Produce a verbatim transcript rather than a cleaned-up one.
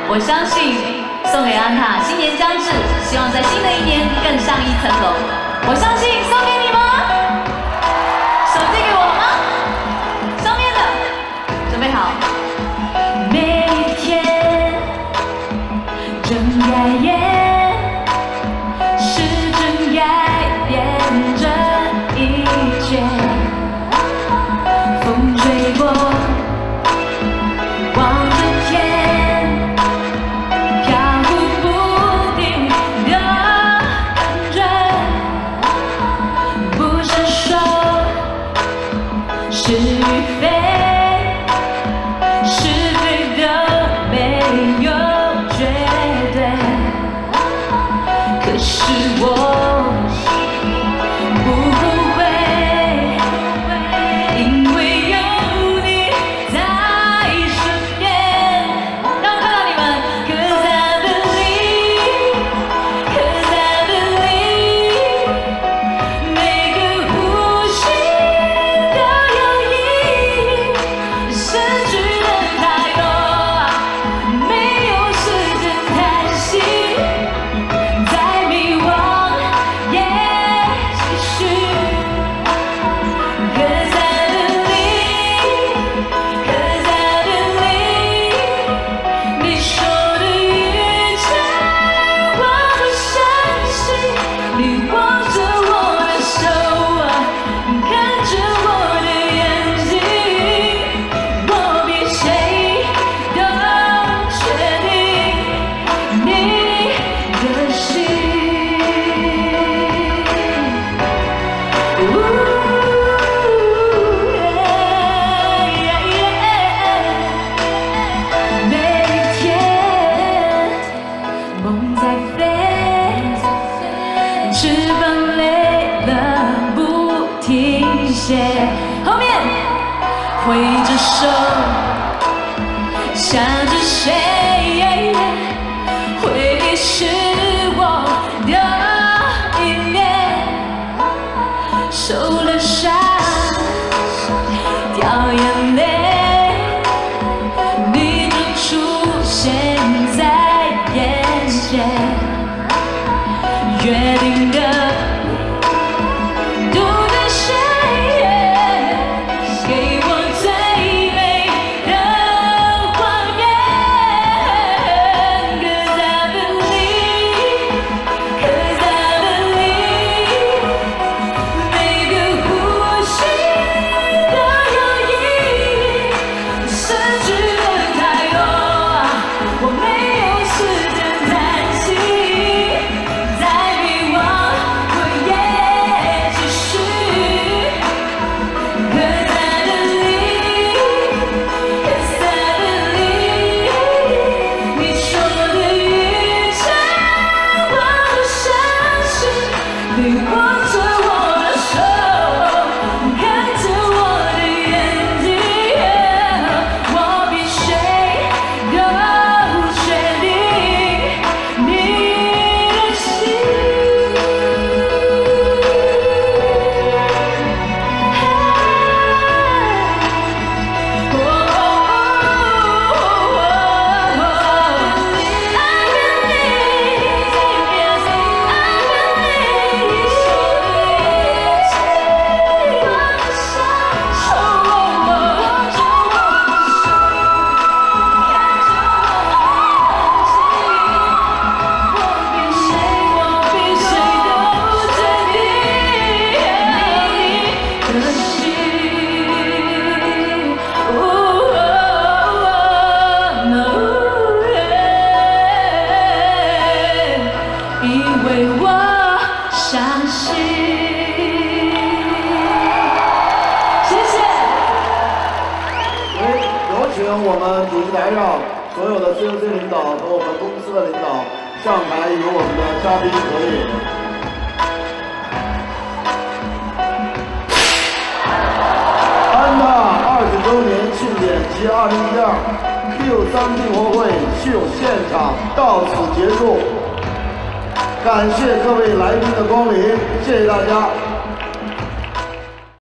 我相信送给安踏，新年将至，希望在新的一年更上一层楼。我相信送给你吗？手机给我吗？上面的，准备好。每一天睁开眼，是正改变这一切。风吹过。 是与非，是非都没有绝对。可是我不后悔，因为有你在身边。让我看到你们 ，Cause I believe, Cause I believe， 每个呼吸。 翅膀累了不停歇，后面挥着手想着谁，回忆是我的依恋，受了伤，掉眼泪，你就出现在眼前。 约定的，读的谁？给我最美的谎言。Cause I believe, Cause I believe， 每个呼吸都有意义。失去的太多，我没有时间叹息。 你握着我的手，看着我的眼睛，我比谁都确定你的心。因为我相信。谢谢。 为有请我们主席台上所有的 C O C 领导和我们公司的领导上台与我们的嘉宾合影。安踏二十周年庆典及二零一二 Q 三订货会秀现场到此结束。 感谢各位来宾的光临，谢谢大家。